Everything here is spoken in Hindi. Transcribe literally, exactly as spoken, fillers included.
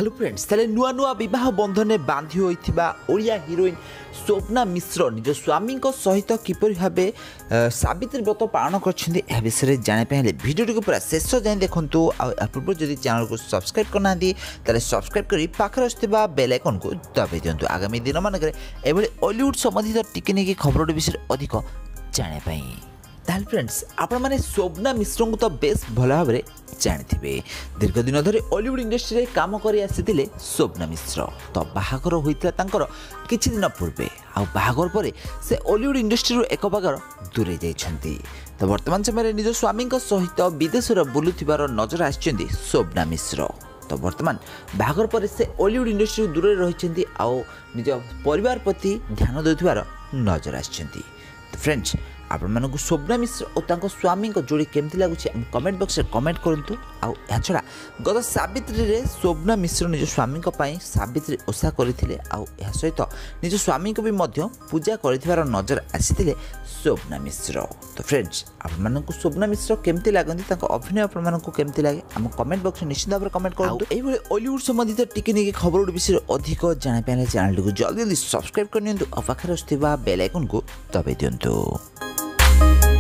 हेलो फ्रेंड्स तेरे नुआ नुआ विवाह बंधन बांधि होइथिबा ओडिया हिरोइन स्वप्ना मिश्र निज स्वामी सहित किपर भाव सावित्री व्रत पालन कर विषय जाने हेल्ले भिडियो पूरा शेष जाए देखूँ आ पूर्व जब चैनल को सब्सक्राइब करना तेल सब्सक्राइब कर पाखे आसुवा बेल आइकन को दबाई दिंतु आगामी दिन मानक हॉलीवुड संबंधित टिके नहीं खबर विषय अधिक जानापी ताल फ्रेंड्स आपण मैंने स्वप्ना मिश्र को तो बेस भल भाव जानी दीर्घ दिन धरी हॉलीवुड इंडस्ट्री में काम कर आसी स्वप्ना मिश्र तो बाहागर होता किछि दिन पूर्वे आ बाहागर पर से हॉलीवुड इंडस्ट्री एक प्रकार दूरे जाइछंती तो वर्तमान समय निज स्वामी सहित विदेश बुलुथिबार नजर आछिछंती स्वप्ना मिश्र तो वर्तमान बाहागर पर से हॉलीवुड इंडस्ट्री दूरे रहिछंती आ निज परिवार प्रति ध्यान देउथिबार नजर आछिछंती तो फ्रेंड्स आपण मानक स्वप्ना मिश्र और स्वामी जोड़ी केमती लगुच कमेंट बॉक्स में कमेंट करूँ आ छड़ा गत सावित्री रे स्वप्ना मिश्र निज स्वामी सावित्री ओषा करते सहित निज स्वामी को भी मध्य पूजा कर नजर आसी स्वप्ना मिश्र तो फ्रेंड्स आपण मानक स्वप्ना मिश्र केमती लगती अभिनय आपण मानक केमती लगे आम कमेंट बॉक्स में निश्चित भाव कमेंट करूँ ये हॉलीवुड संबंधित टिके नहीं खबर विषय अधिक जानापी चैनल को जल्दी जल्दी सब्सक्राइब कर पाखे बेल आइकन को दबाई दिंतु।